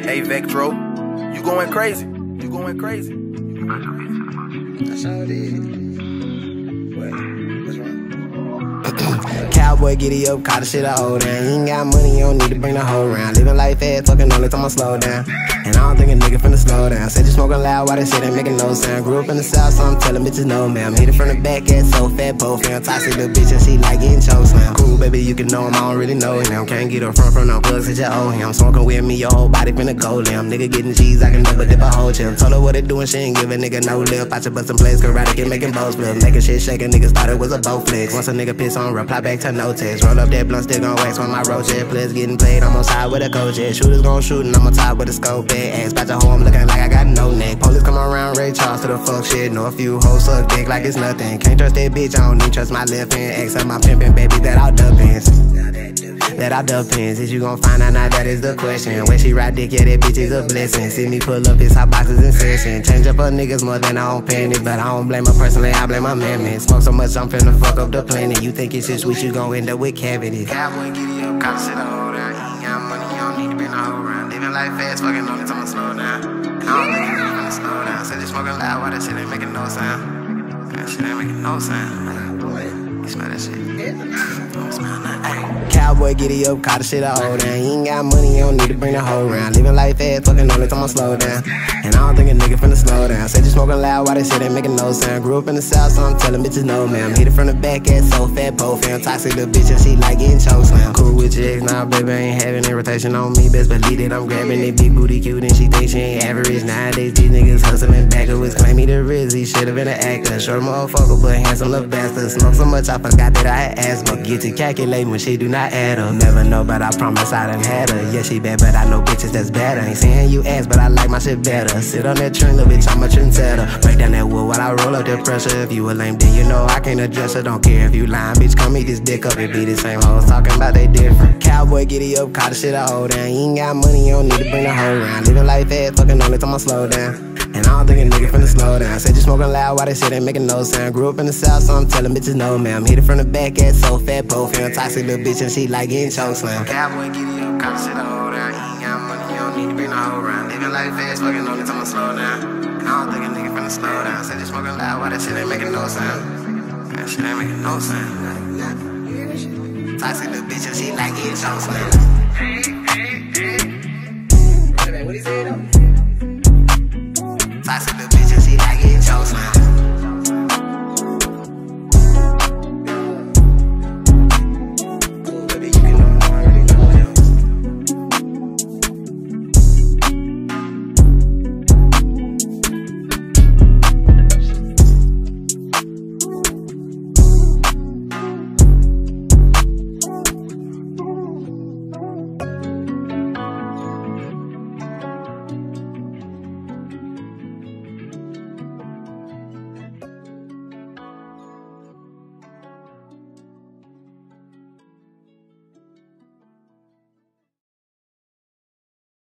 Hey Vectro, you going crazy. You going crazy. I sure did. What's wrong? Cowboy, giddy up, caught the shit I hold down. You ain't got money, you don't need to bring the whole round. Living life fast, fucking only time I slow down. And I don't think a nigga finna slow down. Said you smoking loud, why that shit ain't making no sound. Grew up in the south, so I'm telling bitches no ma'am. Hit it from the back, ass so fat, both fam. Toxic little bitch and she like getting choked slam. Cool, baby, you can know him, I don't really know him. Can't get her from no plugs that you owe him. Smoking with me, your whole body finna go limb. Nigga getting cheese, I can never dip a whole chip. Told her what it doing, she ain't give a nigga no lip. I should bust some plays, karate kid making bows flip. Making shit shaking, niggas thought it was a bow flex. Once a nigga piss on, reply back to no text. Roll up that blunt, still gon' wax on my road jet. Players getting played, I'm on side with a coach jet. Shooters gon' shoot and I'm on top with a scope at. Ass about to hoe, I'm looking like I got no neck. Police come around, Ray Charles to the fuck shit. Know a few hoes suck dick like it's nothing. Can't trust that bitch, I don't need trust my left hand. Except my pimpin' baby that all depends. That all depends. Is you gon' find out now? That is the question. When she ride dick, yeah, that bitch is a blessing. See me pull up his hot boxes in session. Change up her niggas more than I don't panic. But I don't blame her personally, I blame my man. Smoke so much, I'm finna fuck up the planet. You think it's just sweet, you gon' end up with cavities. Cowboy, giddy up, caught the shit I hold down. You ain't got money, you don't need to bring the whole round. Living life fast, fucking only time I slow down. I don't think you finna slow down. Said you smoking loud, why that shit ain't making no sound? That shit ain't making no sound. You smell that shit? Don't smell nothing. Cowboy, giddy up, caught the shit I hold down. You ain't got money, you don't need to bring the whole round. Living life fast, fucking only time I slow down. And I don't think a nigga finna slow down. Said you smoking loud, why that shit ain't making no sound? Grew up in the south, so I'm telling bitches no ma'am. Hit it from the back, ass so fat, both fam. Toxic little bitch and she like getting choked slam. Cool with your ex, nah baby, I ain't having irritation on me. Best believe that I'm grabbing it, big booty cute and she thinks she ain't average. Nowadays these niggas hustling backwards, claim me the Riz, he should've been an actor. Short motherfucker, but handsome little bastard. Smoke so much I forgot that I had asthma. Get to calculating when she do not add up. Never know, but I promise I done had her. Yeah, she bad, but I know bitches that's better. Ain't saying you ass, but I like my shit better. Sit on that trend, little bitch, I'm a trendsetter. Break down that wood while I roll up the pressure. If you a lame, then you know I can't address her. Don't care if you lying, bitch, come eat this dick up. It be the same hoes talking about they different. Cowboy, giddy up, caught the shit I hold down. You ain't got money, you don't need to bring the whole round. Living life fast, fucking only time I slow down. And I don't think a nigga finna slow down. Said you smoking loud, why that shit ain't making no sound? Grew up in the south, so I'm telling bitches no ma'am. Hit it from the back, ass so fat, both fam. Toxic little bitch and she like getting choked slam. Cowboy, giddy up, caught the shit I hold down. You ain't got money, you don't need to bring the whole round. Living life fast, fucking only time I slow down. And I don't think a nigga finna slow down. Said you smoking loud, why that shit ain't making no sound? That shit ain't making no sound. Toxic little bitch and she like getting choked slam.